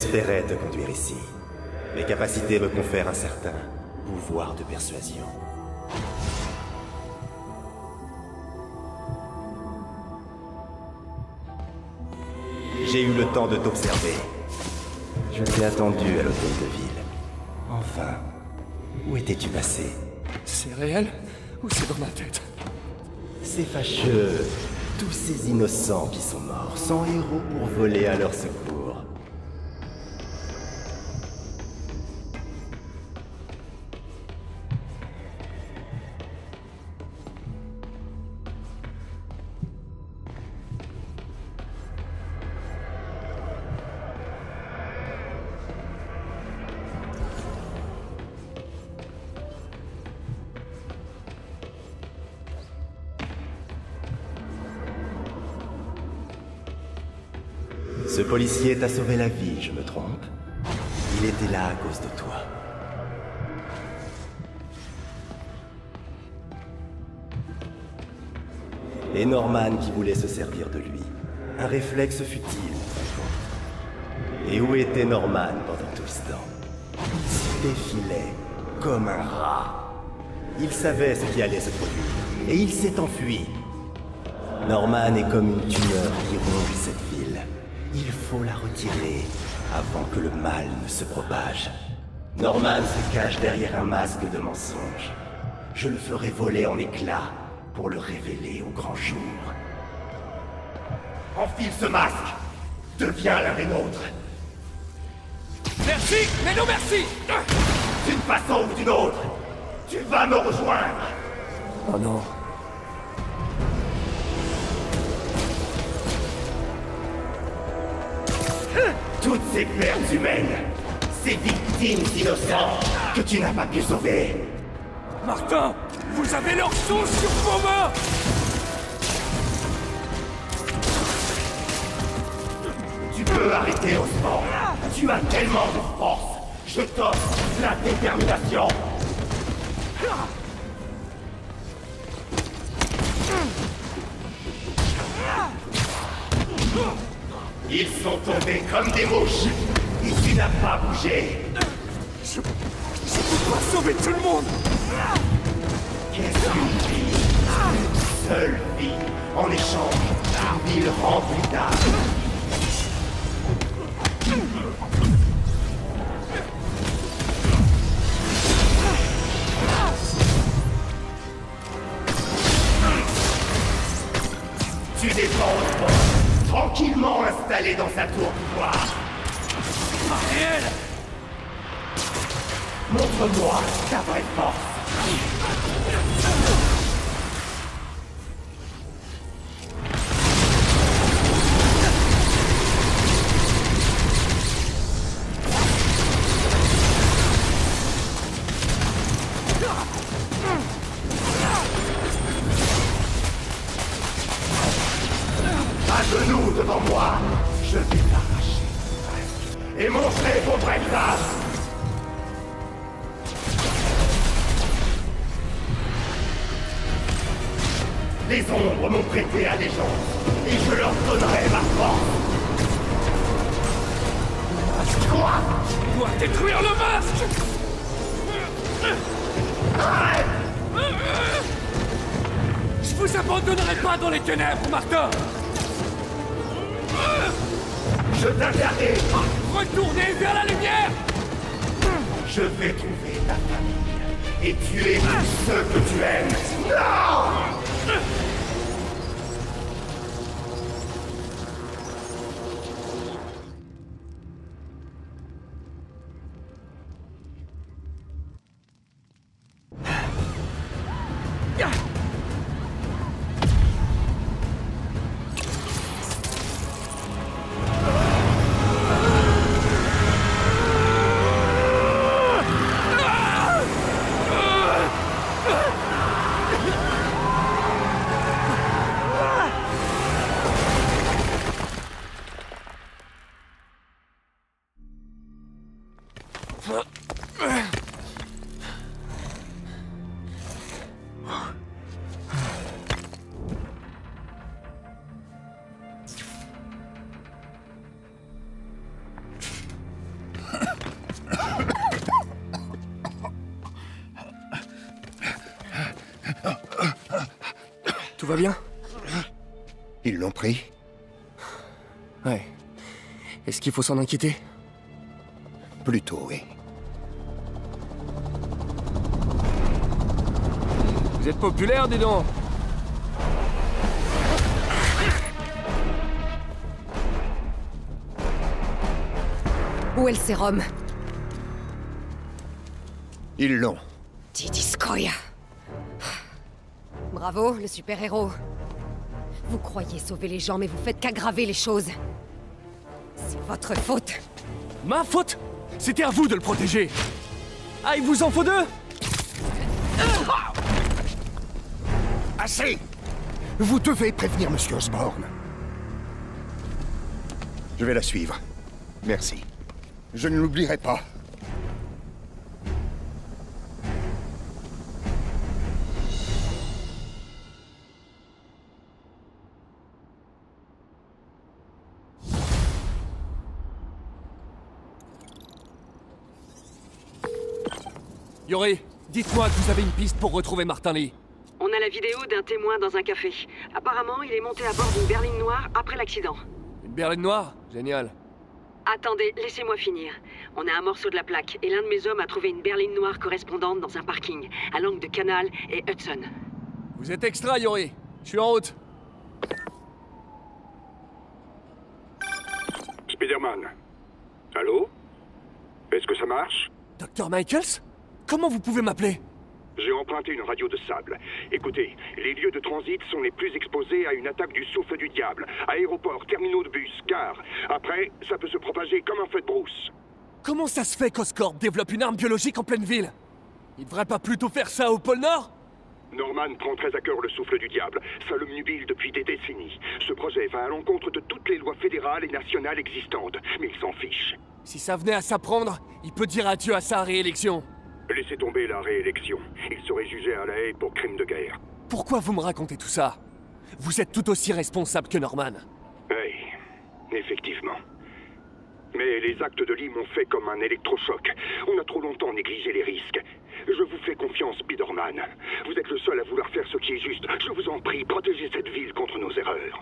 J'espérais te conduire ici. Mes capacités me confèrent un certain pouvoir de persuasion. J'ai eu le temps de t'observer. Je t'ai attendu à l'hôtel de ville. Enfin, où étais-tu passé? C'est réel ou c'est dans ma tête? C'est fâcheux. Tous ces innocents qui sont morts, sans héros pour voler à leur secours. Ce policier t'a sauvé la vie, je me trompe? Il était là à cause de toi. Et Norman qui voulait se servir de lui. Un réflexe futile, en fin de compte. Et où était Norman pendant tout ce temps? Il se défilait comme un rat. Il savait ce qui allait se produire, et il s'est enfui. Norman est comme une tumeur qui ronge cette ville. Il faut la retirer avant que le mal ne se propage. Norman se cache derrière un masque de mensonge. Je le ferai voler en éclats pour le révéler au grand jour. Enfile ce masque! Deviens l'un des nôtres! Merci, mais non merci! D'une façon ou d'une autre, tu vas me rejoindre! Oh non. Toutes ces pertes humaines, ces victimes innocentes que tu n'as pas pu sauver. Martin, vous avez leur sang sur vos mains! Tu peux arrêter Osborn. Tu as tellement de force. Je t'offre la détermination. Ils sont tombés comme des mouches. Et tu n'as pas bougé. Je peux pas sauver tout le monde! Qu'est-ce qu'une vie? Une seule vie. En échange d'une ville remplie d'âme. Tu dépends, tranquillement installé dans sa tour pouvoir. Ariel! Montre-moi ta vraie force. À genoux devant moi, je vais t'arracher et montrer vos vraies faces. Les ombres m'ont prêté allégeance, et je leur donnerai ma force. Quoi? Tu dois détruire le masque! Arrête! Je vous abandonnerai pas dans les ténèbres, Martin! Je t'interdis! Retournez vers la lumière! Je vais trouver ta famille et tuer tous ceux que tu aimes. Non! Tout va bien? Ils l'ont pris? Ouais. Est-ce qu'il faut s'en inquiéter? Plutôt, oui. Vous êtes populaire, dis donc! Où est le sérum? Ils l'ont. Didiskoya. Bravo, le super-héros. Vous croyez sauver les gens, mais vous faites qu'aggraver les choses. C'est votre faute. Ma faute? C'était à vous de le protéger! Ah, il vous en faut deux? Assez! Vous devez prévenir Monsieur Osborn. Je vais la suivre. Merci. Je ne l'oublierai pas. Yori, dites-moi que vous avez une piste pour retrouver Martin Lee. On a la vidéo d'un témoin dans un café. Apparemment, il est monté à bord d'une berline noire après l'accident. Une berline noire? Génial. Attendez, laissez-moi finir. On a un morceau de la plaque, et l'un de mes hommes a trouvé une berline noire correspondante dans un parking, à l'angle de Canal et Hudson. Vous êtes extra, Yori. Je suis en route. Spider-Man. Allô? Est-ce que ça marche? Dr. Michaels? Comment vous pouvez m'appeler? J'ai emprunté une radio de sable. Écoutez, les lieux de transit sont les plus exposés à une attaque du souffle du diable. Aéroports, terminaux de bus, gares. Après, ça peut se propager comme un feu de brousse. Comment ça se fait qu'Oscorp développe une arme biologique en pleine ville? Il devrait pas plutôt faire ça au pôle Nord? Norman prend très à cœur le souffle du diable. Ça l'obnubile depuis des décennies. Ce projet va à l'encontre de toutes les lois fédérales et nationales existantes. Mais il s'en fiche. Si ça venait à s'apprendre, il peut dire adieu à sa réélection. Laissez tomber la réélection. Il serait jugé à La Haye pour crime de guerre. Pourquoi vous me racontez tout ça? Vous êtes tout aussi responsable que Norman. Oui, effectivement. Mais les actes de Lee m'ont fait comme un électrochoc. On a trop longtemps négligé les risques. Je vous fais confiance, Spider-Man. Vous êtes le seul à vouloir faire ce qui est juste. Je vous en prie, protégez cette ville contre nos erreurs.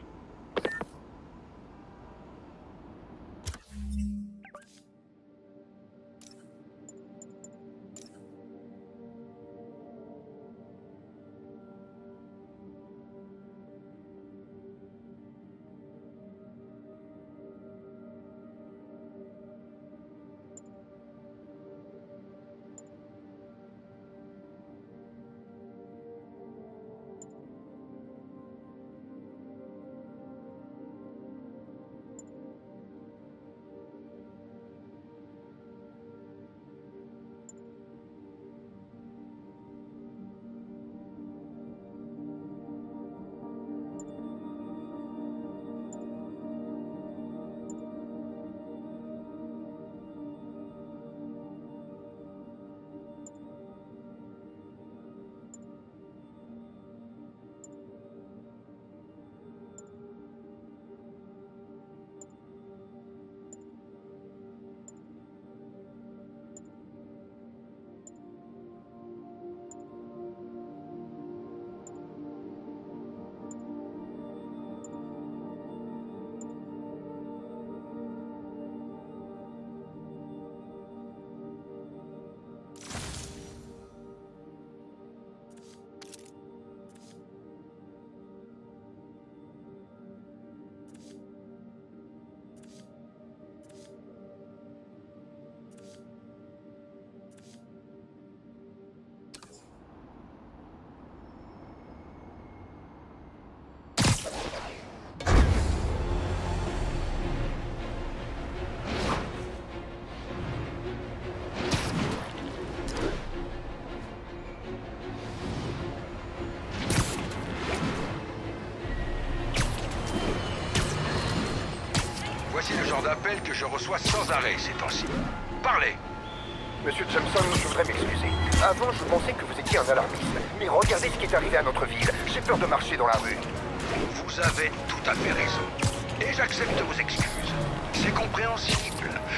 Voici le genre d'appel que je reçois sans arrêt ces temps-ci. Parlez! Monsieur Johnson, je voudrais m'excuser. Avant, je pensais que vous étiez un alarmiste. Mais regardez ce qui est arrivé à notre ville. J'ai peur de marcher dans la rue. Vous avez tout à fait raison. Et j'accepte vos excuses. C'est compréhensible.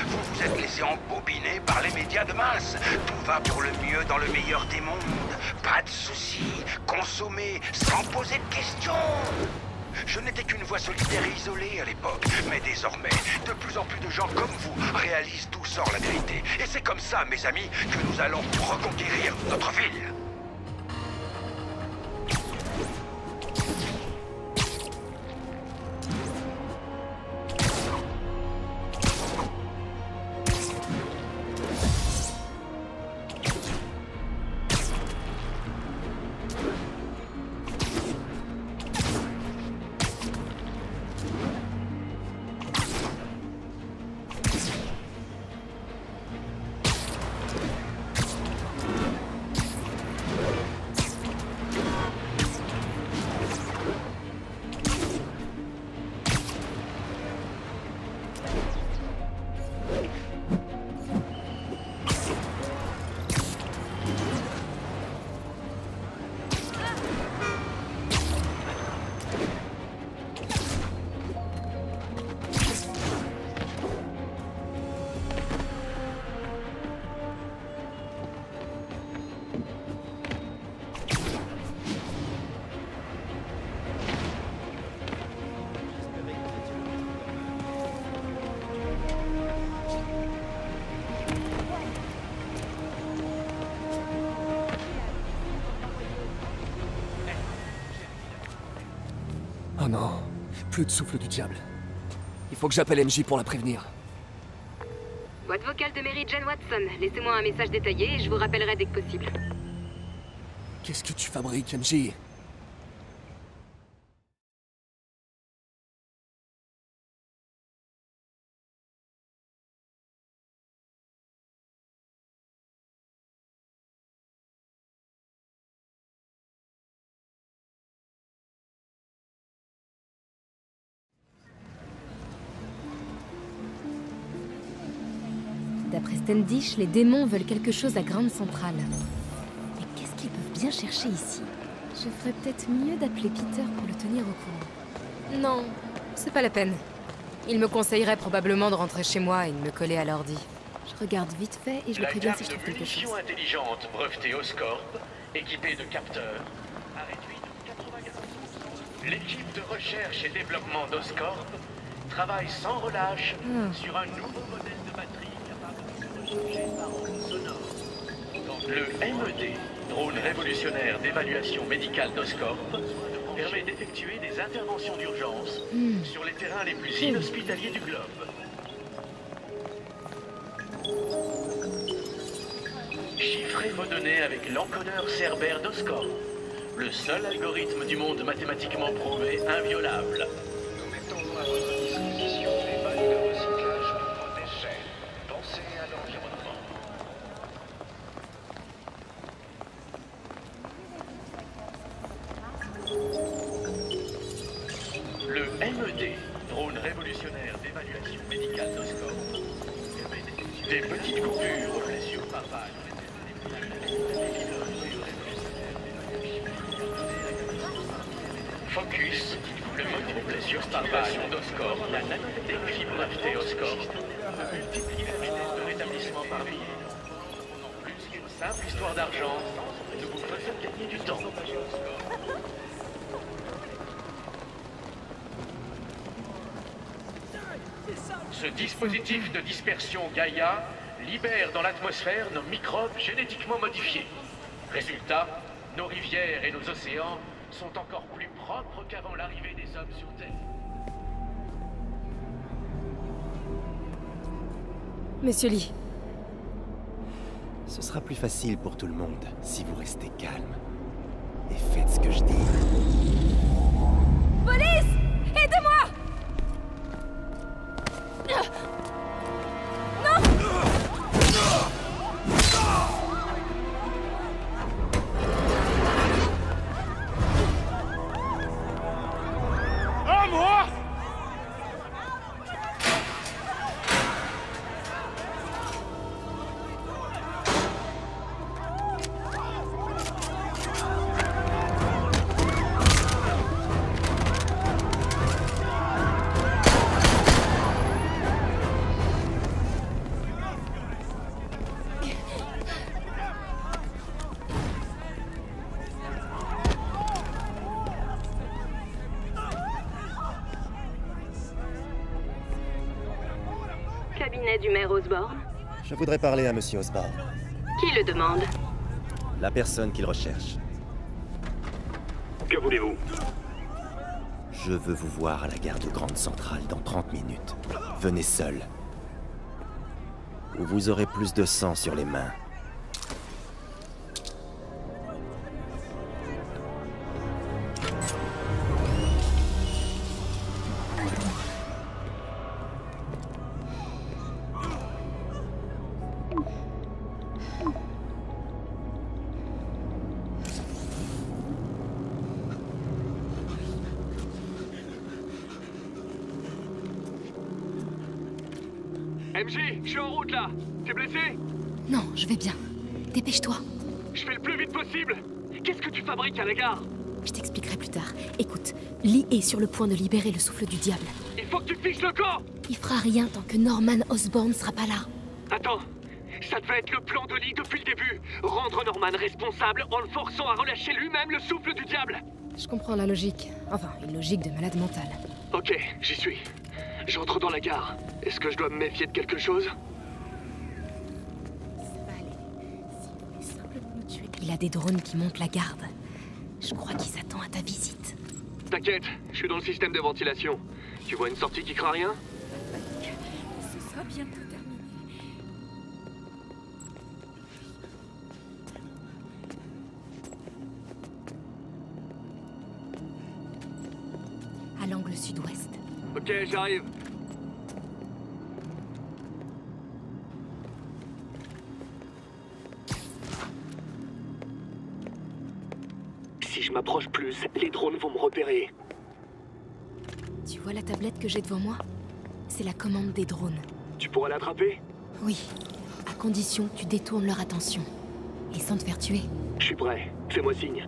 Vous vous êtes laissé embobiner par les médias de masse. Tout va pour le mieux dans le meilleur des mondes. Pas de soucis, consommez sans poser de questions. Je n'étais qu'une voix solitaire et isolée à l'époque. Mais désormais, de plus en plus de gens comme vous réalisent d'où sort la vérité. Et c'est comme ça, mes amis, que nous allons reconquérir notre ville. Oh non, plus de souffle du diable. Il faut que j'appelle MJ pour la prévenir. Boîte vocale de Mary Jane Watson. Laissez-moi un message détaillé et je vous rappellerai dès que possible. Qu'est-ce que tu fabriques, MJ? D'après Standish, les démons veulent quelque chose à Grande Centrale. Mais qu'est-ce qu'ils peuvent bien chercher ici? Je ferais peut-être mieux d'appeler Peter pour le tenir au courant. Non, c'est pas la peine. Il me conseillerait probablement de rentrer chez moi et de me coller à l'ordi. Je regarde vite fait et je le préviens si je trouve quelque chose. La gamme de munitions intelligentes brevetée Oscorp, équipée de capteurs, a réduit de 80%. L'équipe de recherche et développement d'Oscorp travaille sans relâche sur un nouveau modèle de batterie capable de se recharger par ondes sonores. Le MED, drone révolutionnaire d'évaluation médicale d'Oscorp, permet d'effectuer des interventions d'urgence sur les terrains les plus inhospitaliers du globe. Chiffrez vos données avec l'encodeur Cerbère d'Oscorp, le seul algorithme du monde mathématiquement prouvé inviolable. Nous mettons à votre disposition les bacs de recyclage pour vos déchets. Pensez à l'environnement. Le MED, drone révolutionnaire d'évaluation médicale d'Oscorp, permet d'effectuer des petites coupures aux blessures par balle. Focus, le module blessure par balle d'Oscorp, la nanotechnologie brevetée Oscorp, multiplie la vitesse de rétablissement par billet. Plus qu'une simple histoire d'argent, nous vous faisons gagner du temps. Ce dispositif de dispersion Gaïa libère dans l'atmosphère nos microbes génétiquement modifiés. Résultat, nos rivières et nos océans sont encore plus propres qu'avant l'arrivée des hommes sur Terre. Monsieur Lee. Ce sera plus facile pour tout le monde si vous restez calme. Et faites ce que je dis. Police! Aidez-moi! cabinet du maire Osborne? Je voudrais parler à Monsieur Osborne. Qui le demande? La personne qu'il recherche. Que voulez-vous? Je veux vous voir à la gare de Grande Centrale dans 30 minutes. Venez seul. Ou vous aurez plus de sang sur les mains. MJ, je suis en route là. T'es blessé? Non, je vais bien. Dépêche-toi. Je fais le plus vite possible. Qu'est-ce que tu fabriques à la gare? Je t'expliquerai plus tard. Écoute, Lee est sur le point de libérer le souffle du diable. Il faut que tu fixes le camp. Il fera rien tant que Norman Osborn sera pas là. Attends, ça devait être le plan de Lee depuis le début. Rendre Norman responsable en le forçant à relâcher lui-même le souffle du diable. Je comprends la logique. Enfin, une logique de malade mental. Ok, j'y suis. J'entre dans la gare. Est-ce que je dois me méfier de quelque chose? Il a des drones qui montent la garde. Je crois qu'il s'attend à ta visite. T'inquiète, je suis dans le système de ventilation. Tu vois une sortie qui craint rien? Ce sera bientôt terminé. À l'angle sud-ouest. Ok, j'arrive. Si je m'approche plus, les drones vont me repérer. Tu vois la tablette que j'ai devant moi? C'est la commande des drones. Tu pourras l'attraper? Oui, à condition que tu détournes leur attention. Et sans te faire tuer. Je suis prêt. Fais-moi signe.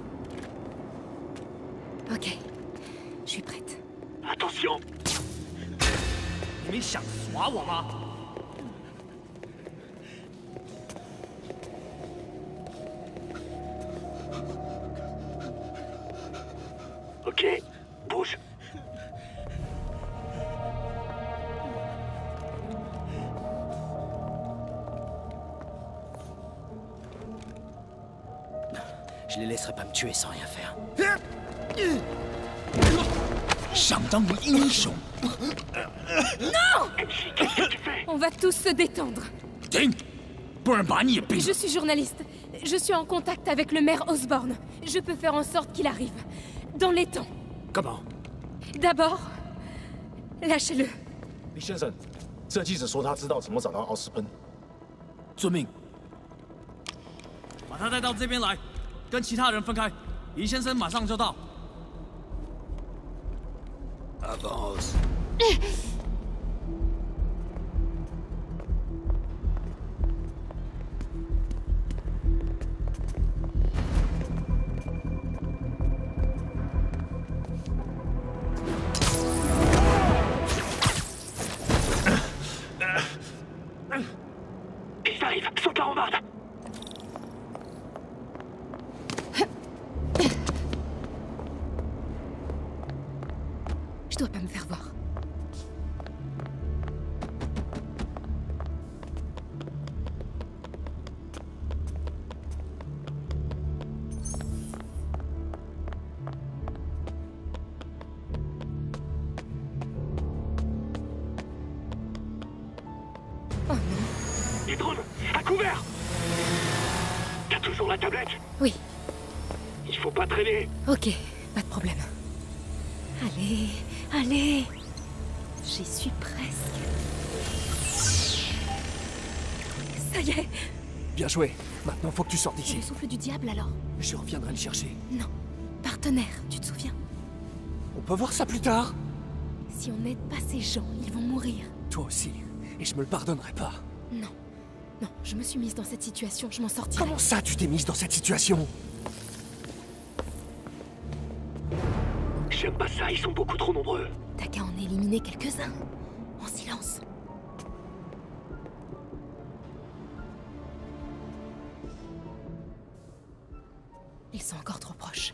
Ok, je suis prête. Attention! Ok, bouge. Je les laisserai pas me tuer sans rien faire. Non! On va tous se détendre. Je suis journaliste. Je suis en contact avec le maire Osborne. Je peux faire en sorte qu'il arrive. Dans les temps. Comment? D'abord, lâchez-le. 李先生，这记者说他知道怎么找到奥斯喷。 遵命。 把他带到这边来，跟其他人分开。李先生马上就到。 Avance. Ils arrivent, saute la rambarde. Je dois pas me faire voir. Oh non. Les drones, à couvert! T'as toujours la tablette? Oui. Il faut pas traîner. Ok, pas de problème. Allez, allez. J'y suis presque. Ça y est. Bien joué. Maintenant, faut que tu sortes C'est d'ici. le souffle du diable alors? Je reviendrai le chercher. Non. Partenaire, tu te souviens? On peut voir ça plus tard? Si on n'aide pas ces gens, ils vont mourir. Toi aussi. Et je me le pardonnerai pas. Non. Non, je me suis mise dans cette situation, je m'en sortirai. Comment ça, tu t'es mise dans cette situation? J'aime pas ça, ils sont beaucoup trop nombreux. T'as qu'à en éliminer quelques-uns. En silence. Ils sont encore trop proches.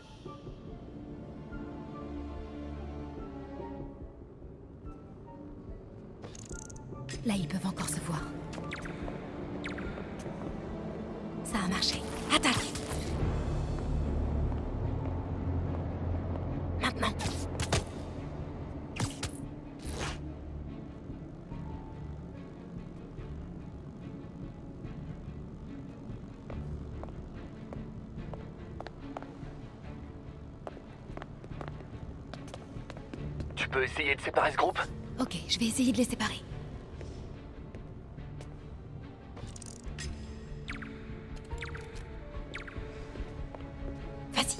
Là, ils peuvent encore se voir. Ça a marché. Attaque! Maintenant! Tu peux essayer de séparer ce groupe? Ok, je vais essayer de les séparer. Vas-y.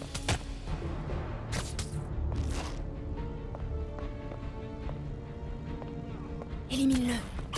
Élimine-le.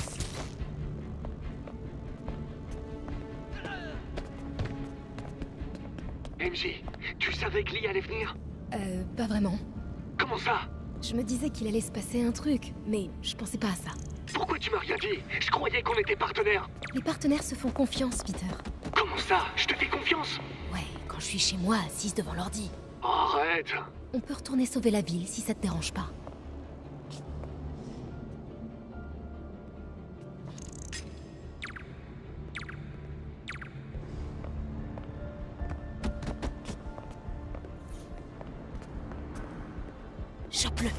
MJ, tu savais que Lee allait venir? Pas vraiment. Comment ça? Je me disais qu'il allait se passer un truc, mais je pensais pas à ça. Pourquoi tu m'as rien dit? Je croyais qu'on était partenaires. Les partenaires se font confiance, Peter. Comment ça? Je te fais confiance? Ouais, quand je suis chez moi, assise devant l'ordi. Arrête! On peut retourner sauver la ville si ça te dérange pas. Chope-le.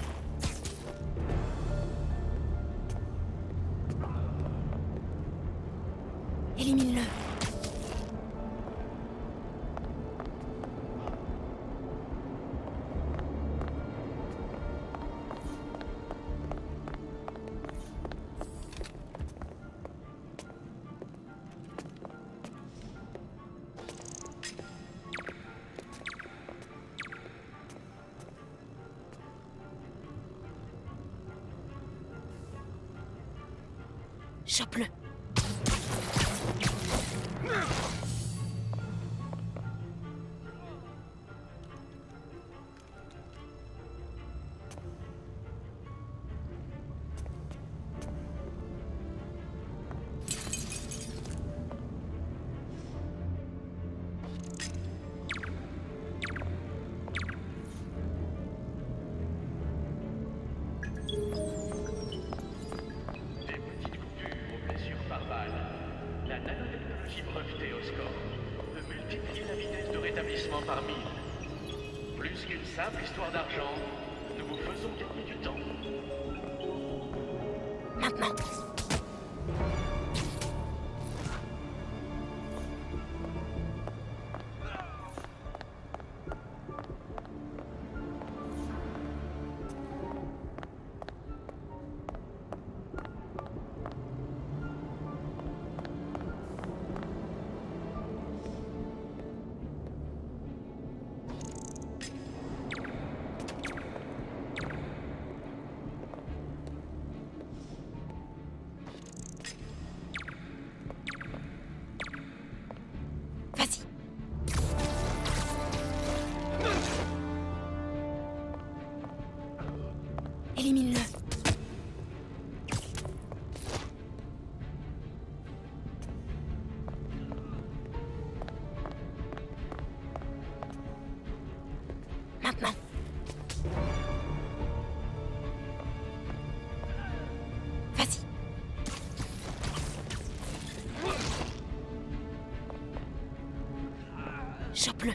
Élimine-le. Chope-le. Breveté au score peut multiplier la vitesse de rétablissement par 1000. Plus qu'une simple histoire d'argent, nous vous faisons gagner du temps. Maintenant. Vas-y. Élimine-le. Maintenant. Vas-y. Chope-le.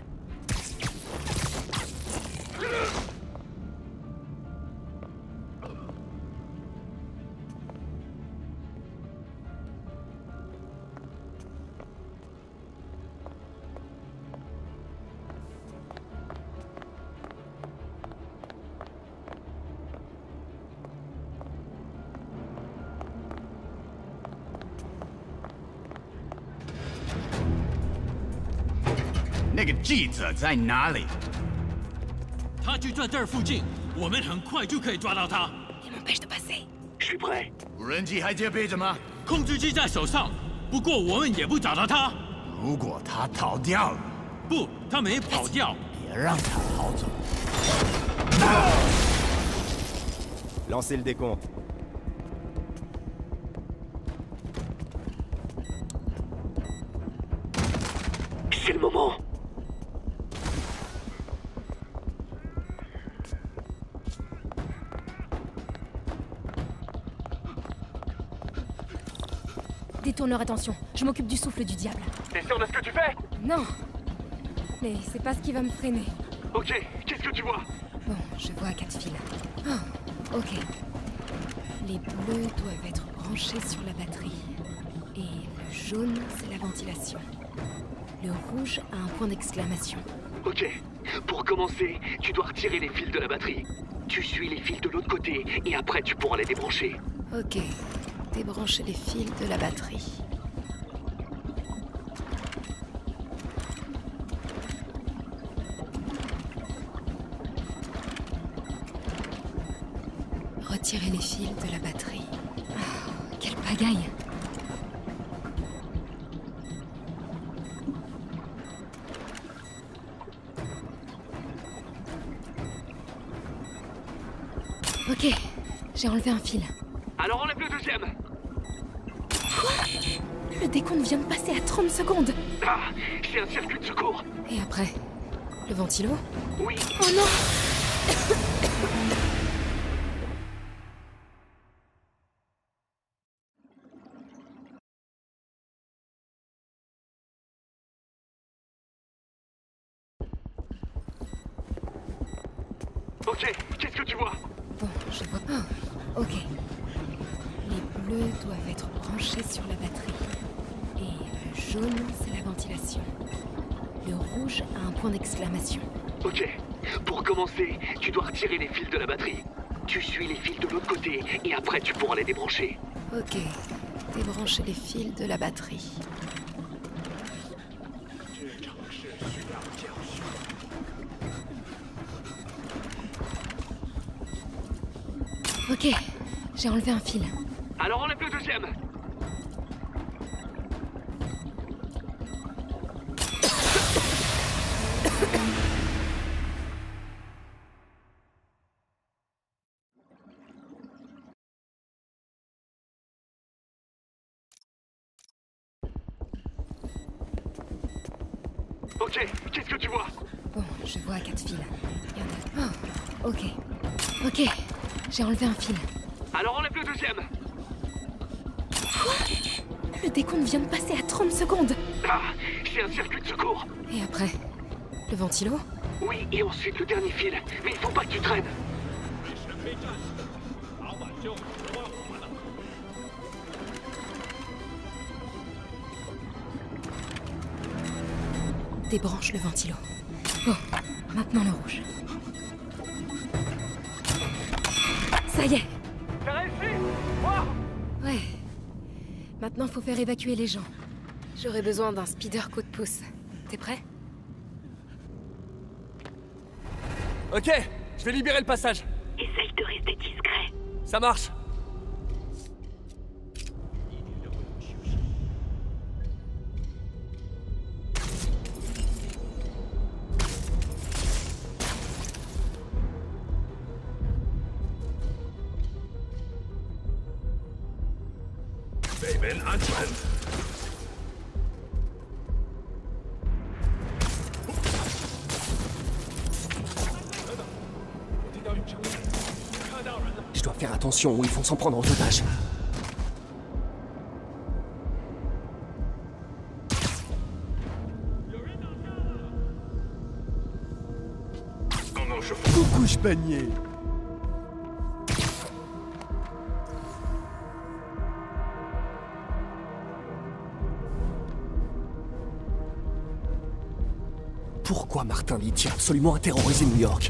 那个记者在哪里？ 他就在这儿附近，我们很快就可以抓到他。 Je suis prêt。 无人机还接备着吗？ 控制机在手上，不过我们也不找到他。 如果他逃掉了， 不，他没跑掉。 别让他逃走。 Lancez le décompte. C'est le moment. Détourne leur attention. Je m'occupe du souffle du diable. T'es sûr de ce que tu fais? Non. Mais c'est pas ce qui va me freiner. Ok, qu'est-ce que tu vois? Bon, je vois 4 fils. Oh, ok. Les bleus doivent être branchés sur la batterie. Et le jaune, c'est la ventilation. Le rouge a un point d'exclamation. Ok. Pour commencer, tu dois retirer les fils de la batterie. Tu suis les fils de l'autre côté, et après tu pourras les débrancher. Ok. Débrancher les fils de la batterie. Retirer les fils de la batterie. Ah, quelle pagaille! Ok, j'ai enlevé un fil. Alors enlève le deuxième. Quoi? Le décompte vient de passer à 30 secondes. Ah, c'est un circuit de secours. Et après? Le ventilo? Oui. Oh non! Ok, qu'est-ce que tu vois? Bon, je vois. Oh, ok. Les bleus doivent être branchés sur la batterie. Et le jaune, c'est la ventilation. Le rouge a un point d'exclamation. Ok. Pour commencer, tu dois retirer les fils de la batterie. Tu suis les fils de l'autre côté, et après tu pourras les débrancher. Ok. Débrancher les fils de la batterie. Ok, j'ai enlevé un fil. Alors enlève le deuxième. Ok, qu'est-ce que tu vois? Bon, je vois 4 fils. Il y en a... Oh, ok. Ok, j'ai enlevé un fil. Alors enlève le deuxième. Quoi? Le décompte vient de passer à 30 secondes. Ah, c'est un circuit de secours. Et après? Le ventilo? Oui, et ensuite le dernier fil. Mais il faut pas que tu traînes. Débranche le ventilo. Bon, maintenant le rouge. Ça y est! T'as réussi? Wow. Ouais. Maintenant, faut faire évacuer les gens. J'aurai besoin d'un speeder coup de pouce. T'es prêt? Ok, je vais libérer le passage. Essaye de rester discret. Ça marche. Je dois faire attention ou ils vont s'en prendre en otage. Coucou, panier. Pourquoi Martin Li tient absolument à terroriser New York?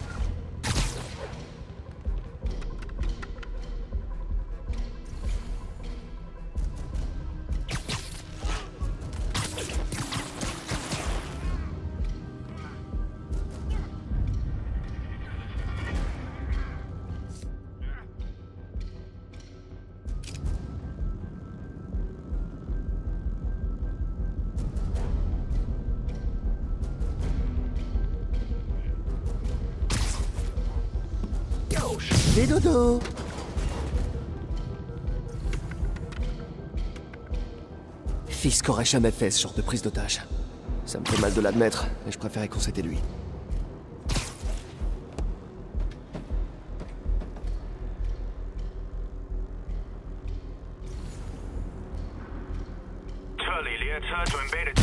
Fais dodo. Fisk aurait jamais fait ce genre de prise d'otage. Ça me fait mal de l'admettre, mais je préférais qu'on c'était lui. 的车准备了。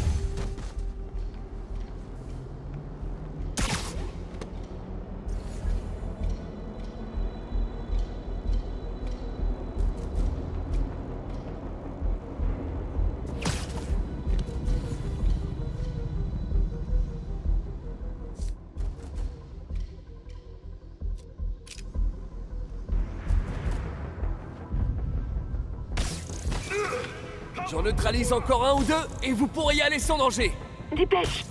J'en neutralise encore un ou deux et vous pourrez y aller sans danger. Dépêche.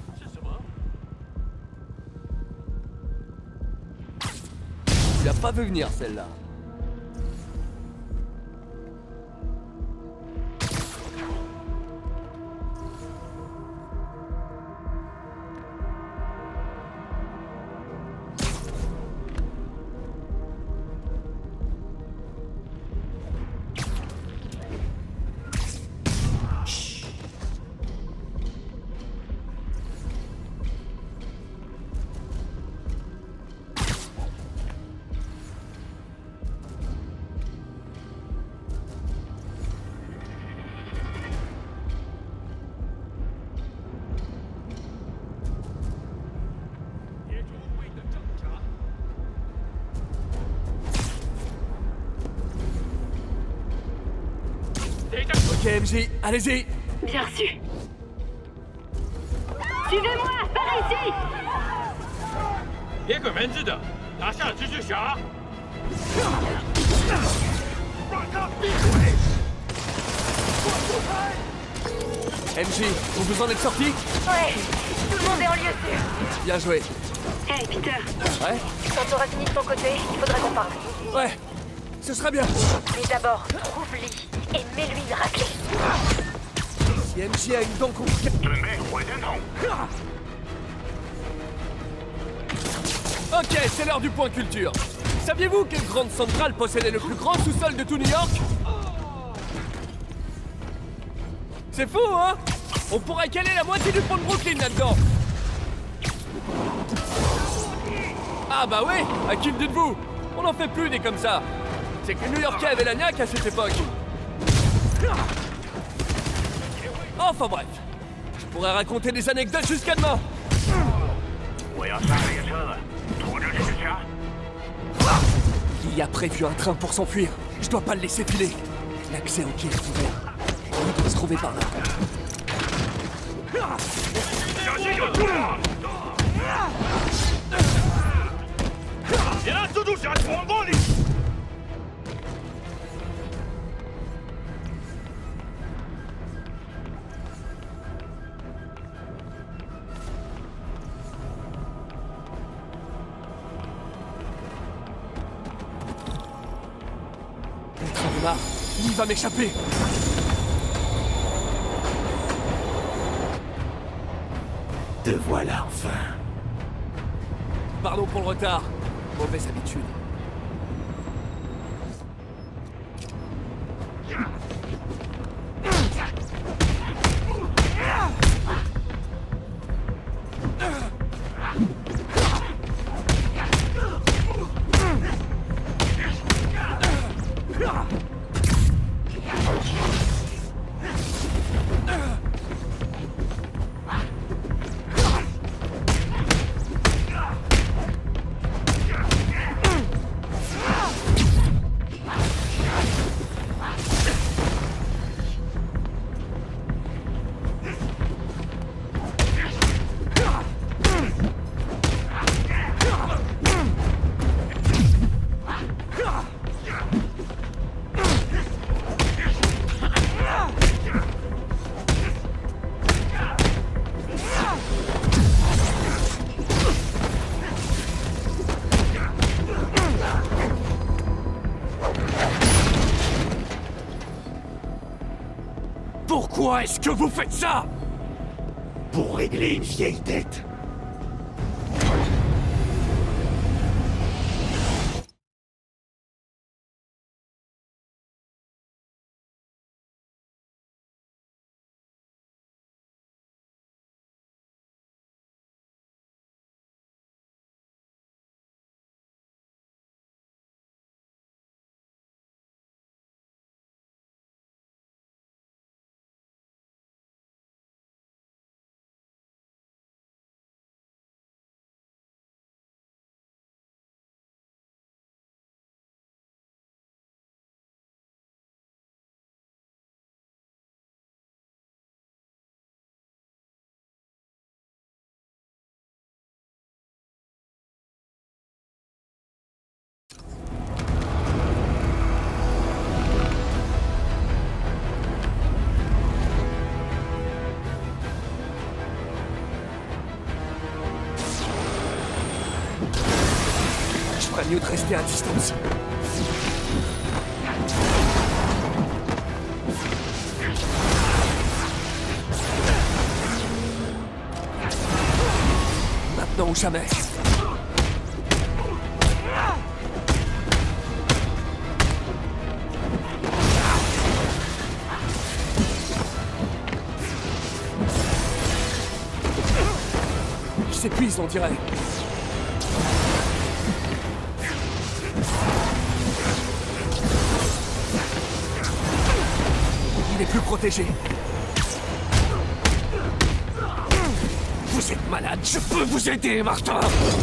Tu l'as pas vu venir celle-là. Ok MJ, allez-y. Bien reçu. Suivez-moi, par ici. 别给文字的，拿下蜘蛛侠。 MJ, vous vous en êtes sorti? Ouais, tout le monde est en lieu sûr. Bien joué. Hey, Peter. Ouais? Quand t'auras fini de ton côté, il faudra qu'on parle. Ouais, ce serait bien. Mais d'abord, trouve-Lee et mets-lui une raclée. Si MJ a une dent contre... 准备火箭筒。 Ok, c'est l'heure du point culture. Saviez-vous que Grand Central possédait le plus grand sous-sol de tout New York? C'est fou, hein? On pourrait caler la moitié du pont de Brooklyn là-dedans. Ah bah ouais, à qui le dites-vous? On n'en fait plus des comme ça. C'est que les New-Yorkais avaient la niaque à cette époque. Enfin bref, je pourrais raconter des anecdotes jusqu'à demain. 我要上列车了，拖着蜘蛛侠。 Il a prévu un train pour s'enfuir. Je dois pas le laisser filer. L'accès au quai est ouvert. Il doit se trouver par là. 小心有毒啊！别让蜘蛛侠闯过你！ Le train démarre. Il va m'échapper. Te voilà enfin. Pardon pour le retard. Mauvaise habitude. Pourquoi est-ce que vous faites ça? Pour régler une vieille dette. mieux de rester à distance. Maintenant ou jamais. Il s'épuise, on dirait. Il est plus protégé. Vous êtes malade, je peux vous aider, Martin.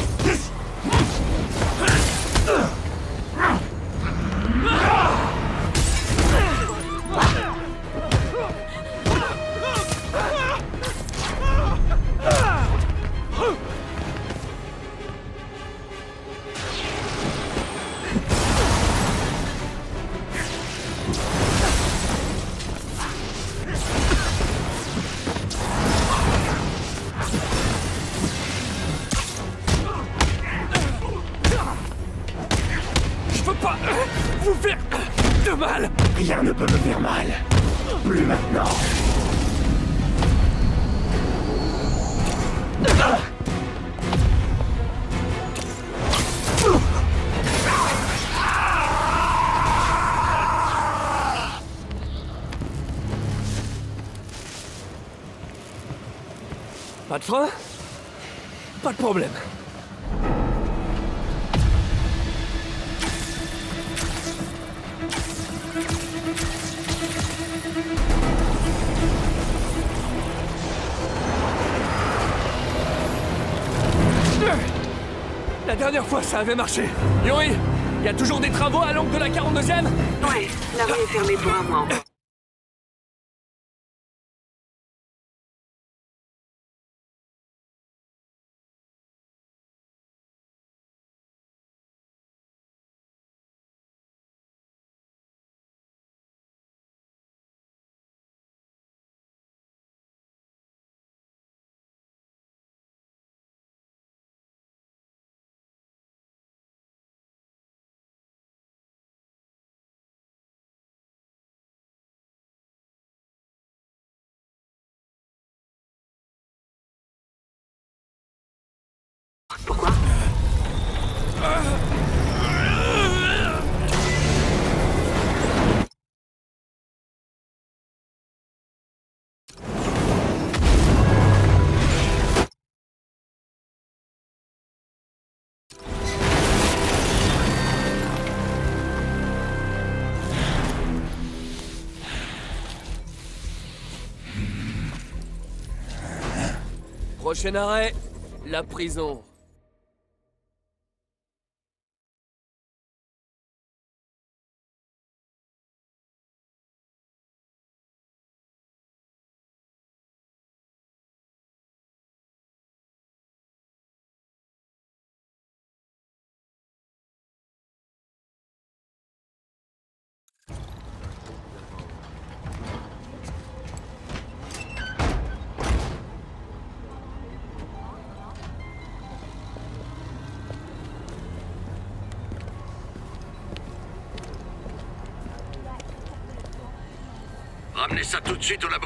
Vous faire de mal. Rien ne peut me faire mal. Plus maintenant. Pas de frein? Pas de problème. La dernière fois, ça avait marché. Yuri, il y a toujours des travaux à l'angle de la 42e? Ouais, la rue est fermée pour un mois encore. Pourquoi? Prochain arrêt, la prison. Ramenez ça tout de suite au labo.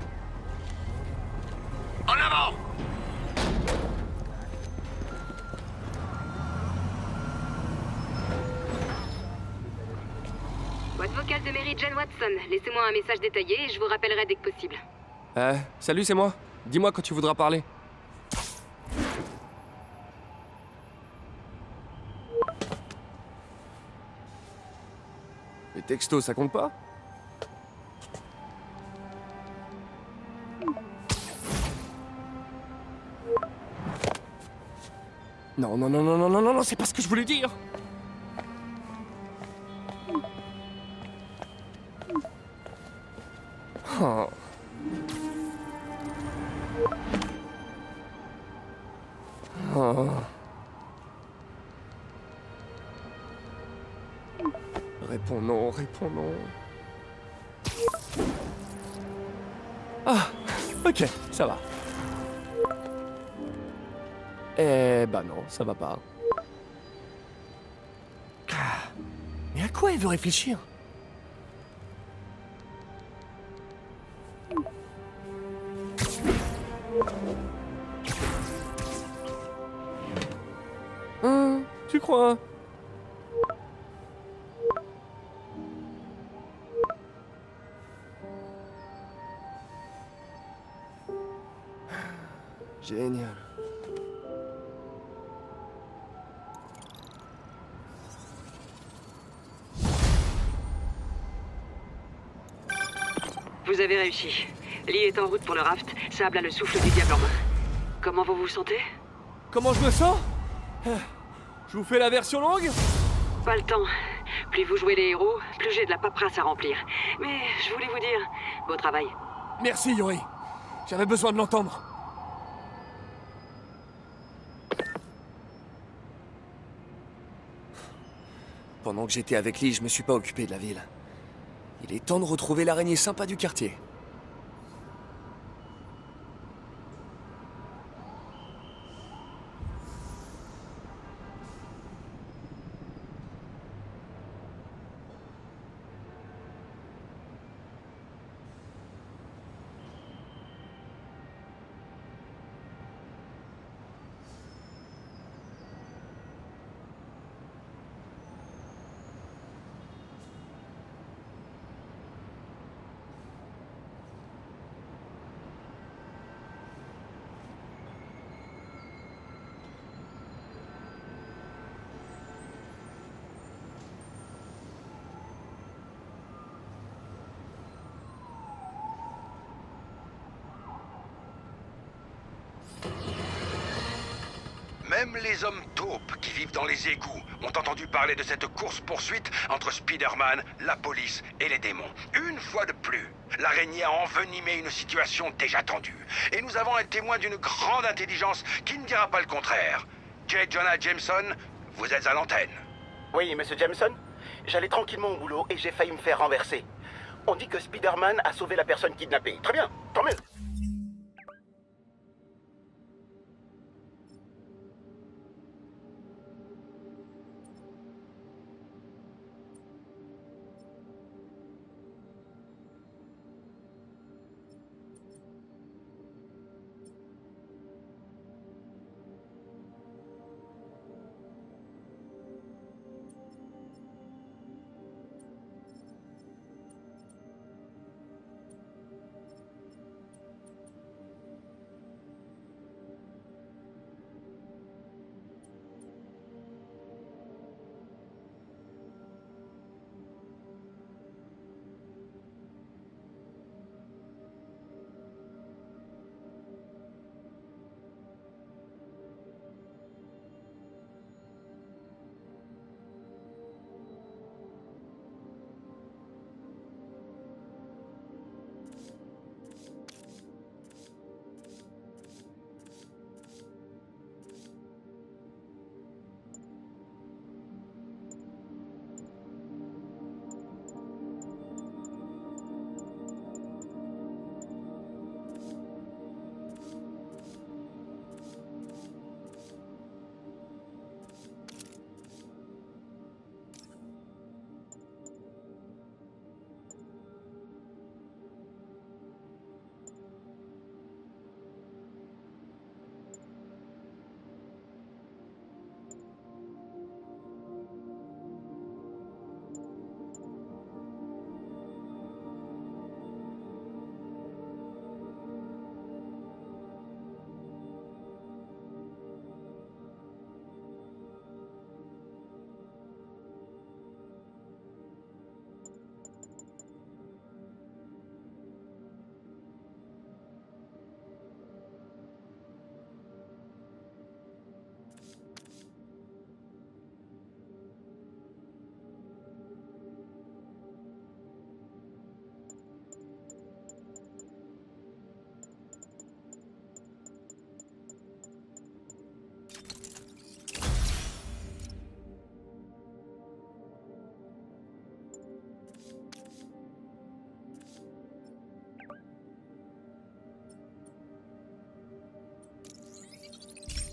En avant! Boîte vocale de Mary Jane Watson. Laissez-moi un message détaillé et je vous rappellerai dès que possible. Salut, c'est moi. Dis-moi quand tu voudras parler. Les textos, ça compte pas? Non, non, non, non, non, non, non, non, c'est pas ce que je voulais dire. Oh. Oh. Réponds non, réponds non. Ah, ok, ça va. Eh bah non, ça va pas. quoi elle veut réfléchir? Hein, tu crois? Génial. Vous avez réussi. Lee est en route pour le raft. Sable a le souffle du diable en main. Comment vous vous sentez? Comment je me sens? Je vous fais la version longue? Pas le temps. Plus vous jouez les héros, plus j'ai de la paperasse à remplir. Mais je voulais vous dire, beau travail. Merci, Yori. J'avais besoin de l'entendre. Pendant que j'étais avec Lee, je me suis pas occupé de la ville. Il est temps de retrouver l'araignée sympa du quartier. Même les hommes taupes qui vivent dans les égouts ont entendu parler de cette course-poursuite entre Spider-Man, la police et les démons. Une fois de plus, l'araignée a envenimé une situation déjà tendue. Et nous avons un témoin d'une grande intelligence qui ne dira pas le contraire. J. Jonah Jameson, vous êtes à l'antenne. Oui, monsieur Jameson. J'allais tranquillement au boulot et j'ai failli me faire renverser. On dit que Spider-Man a sauvé la personne kidnappée. Très bien, tant mieux.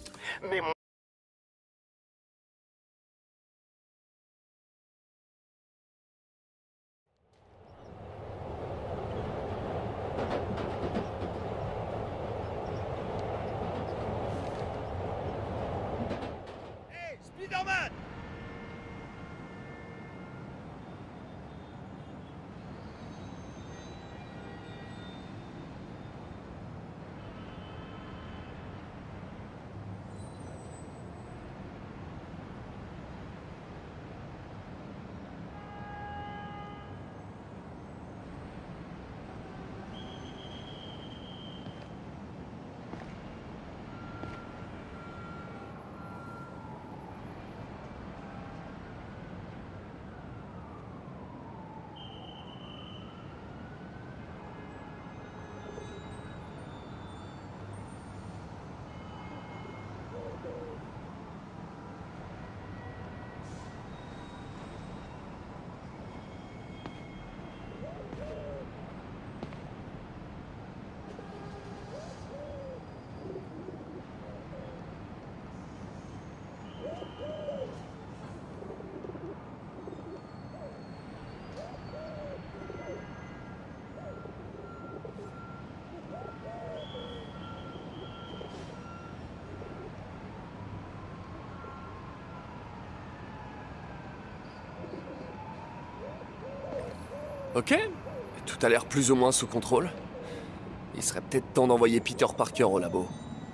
Mais Hey, Spider-Man! Ok, tout a l'air plus ou moins sous contrôle. Il serait peut-être temps d'envoyer Peter Parker au labo.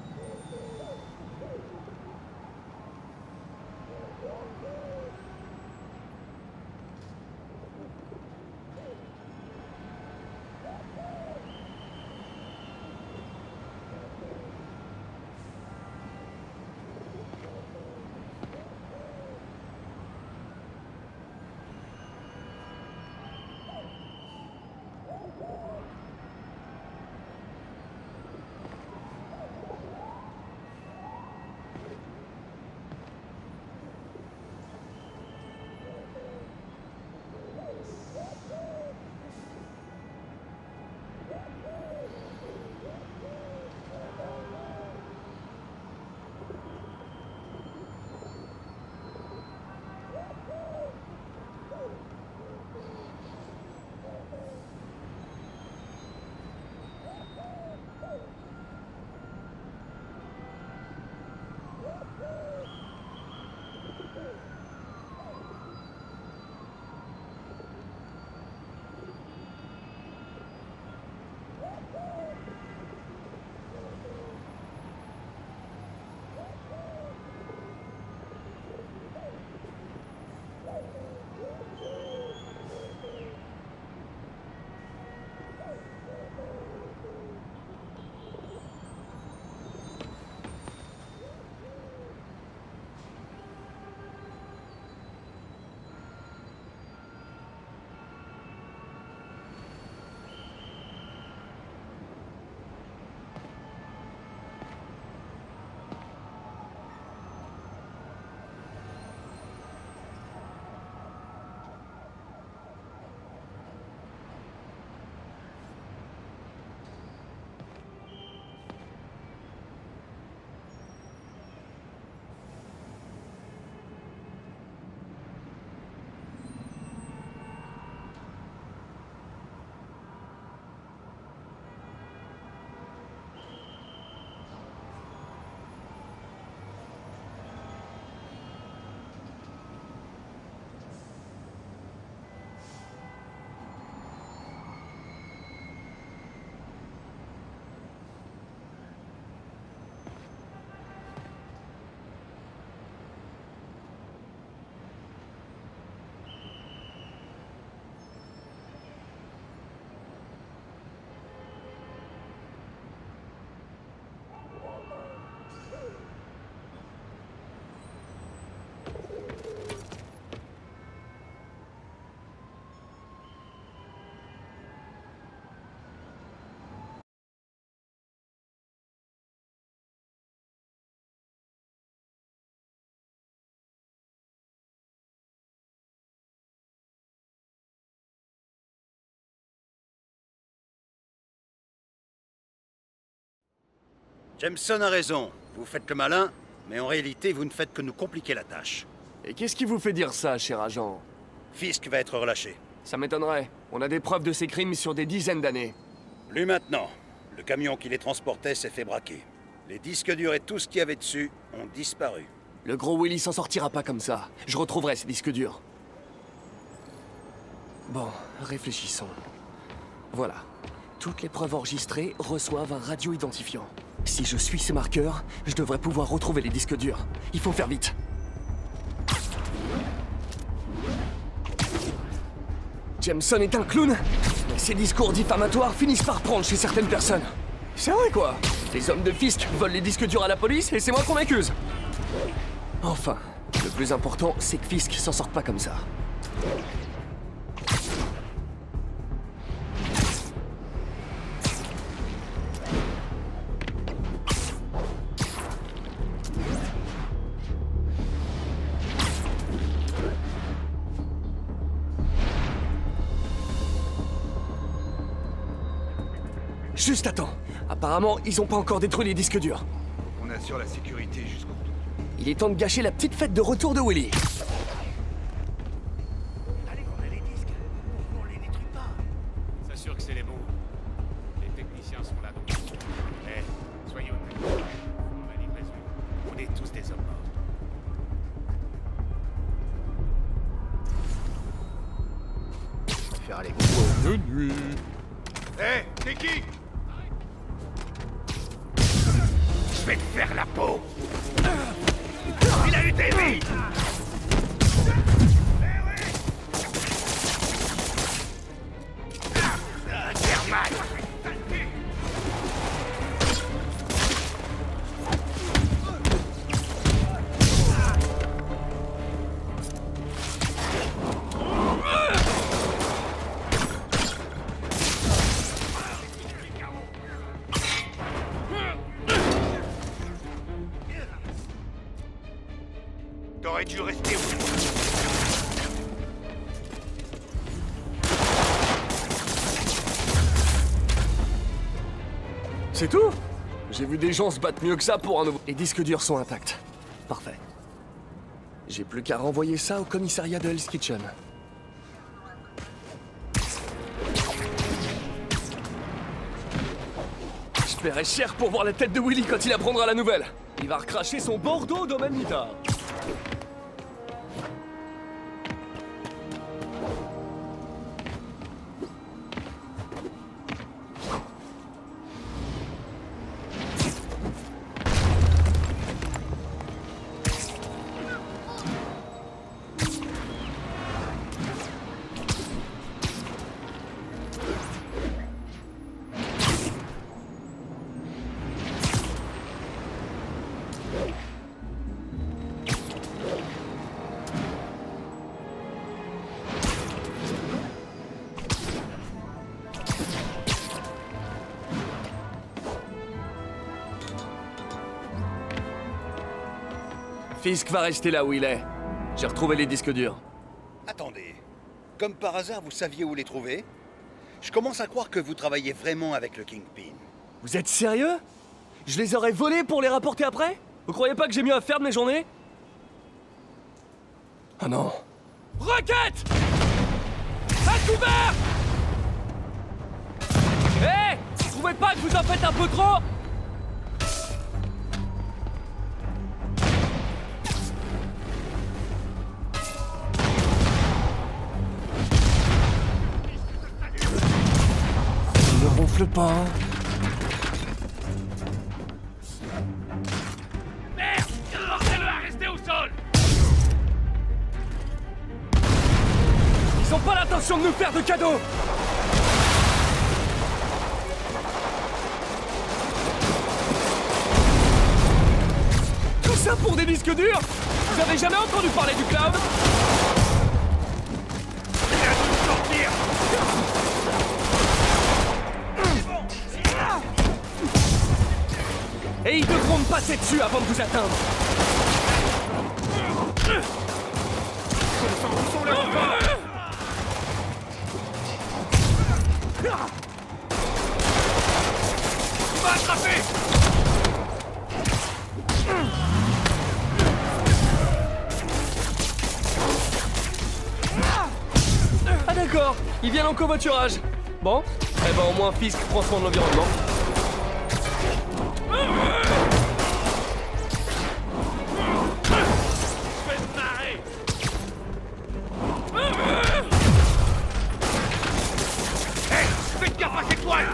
Jameson a raison. Vous faites le malin, mais en réalité, vous ne faites que nous compliquer la tâche. Et qu'est-ce qui vous fait dire ça, cher agent? Fisk va être relâché. Ça m'étonnerait. On a des preuves de ses crimes sur des dizaines d'années. Plus maintenant. Le camion qui les transportait s'est fait braquer. Les disques durs et tout ce qu'il y avait dessus ont disparu. Le gros Willy s'en sortira pas comme ça. Je retrouverai ces disques durs. Bon, réfléchissons. Voilà. Toutes les preuves enregistrées reçoivent un radio-identifiant. Si je suis ces marqueurs, je devrais pouvoir retrouver les disques durs. Il faut faire vite. Jameson est un clown, mais ses discours diffamatoires finissent par prendre chez certaines personnes. C'est vrai quoi. Les hommes de Fisk volent les disques durs à la police et c'est moi qu'on accuse. Enfin, le plus important, c'est que Fisk s'en sorte pas comme ça. Juste attends. Apparemment, ils ont pas encore détruit les disques durs. On assure la sécurité jusqu'au bout. Il est temps de gâcher la petite fête de retour de Willy. Allez, on a les disques. On les détruit pas. S'assure que c'est les bons. Les techniciens sont là donc. Eh, soyez honnêtes. Pour la livraison, on est tous des hommes morts. Faire les bonne nuit. Hé, t'es qui? Je vais te faire la peau. Il a eu des vies. T'aurais dû rester où? C'est tout? J'ai vu des gens se battre mieux que ça pour un nouveau... Les disques durs sont intacts. Parfait. J'ai plus qu'à renvoyer ça au commissariat de Hell's Kitchen. Je paierai cher pour voir la tête de Willy quand il apprendra la nouvelle. Il va recracher son Bordeaux domaine mitard. Fisk va rester là où il est. J'ai retrouvé les disques durs. Attendez. Comme par hasard, vous saviez où les trouver? Je commence à croire que vous travaillez vraiment avec le Kingpin. Vous êtes sérieux? Je les aurais volés pour les rapporter après? Vous croyez pas que j'ai mieux à faire de mes journées? Oh non. Roquette! À couvert! Hé! Vous trouvez pas que vous en faites un peu trop? Ne ronfle pas. Merde! Forcez-le à rester au sol! Ils ont pas l'intention de nous faire de cadeaux! Tout ça pour des disques durs? Vous avez jamais entendu parler du cloud? Sortir! Et ils devront me passer dessus avant de vous atteindre. Va attraper! Ah d'accord, ils viennent en covoiturage. Bon, Eh ben au moins Fisk prend soin de l'environnement. Hey, faites gaffe à ces toiles!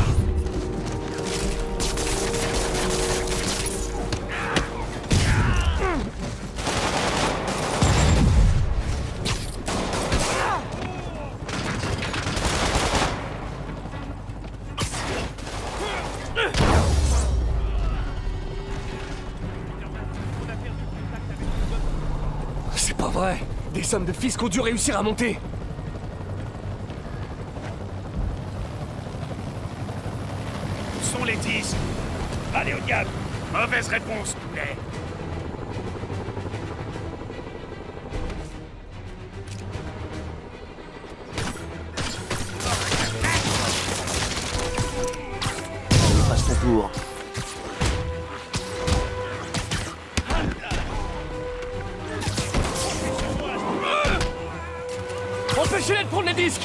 C'est pas vrai. Des hommes de Fisk ont dû réussir à monter. Où sont les disques? Allez au diable! Mauvaise réponse, poulet! Passe ton tour. Empêchez-les de prendre les disques.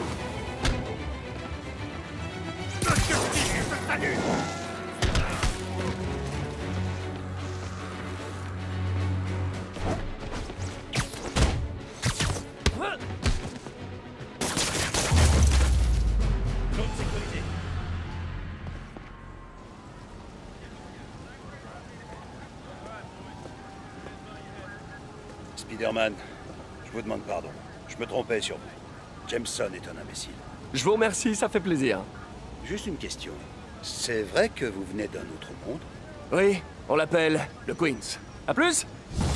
Spider-Man, je vous demande pardon. Je me trompais sur vous. Jameson est un imbécile. Je vous remercie, ça fait plaisir. Juste une question. C'est vrai que vous venez d'un autre monde? Oui, on l'appelle le Queens. À plus.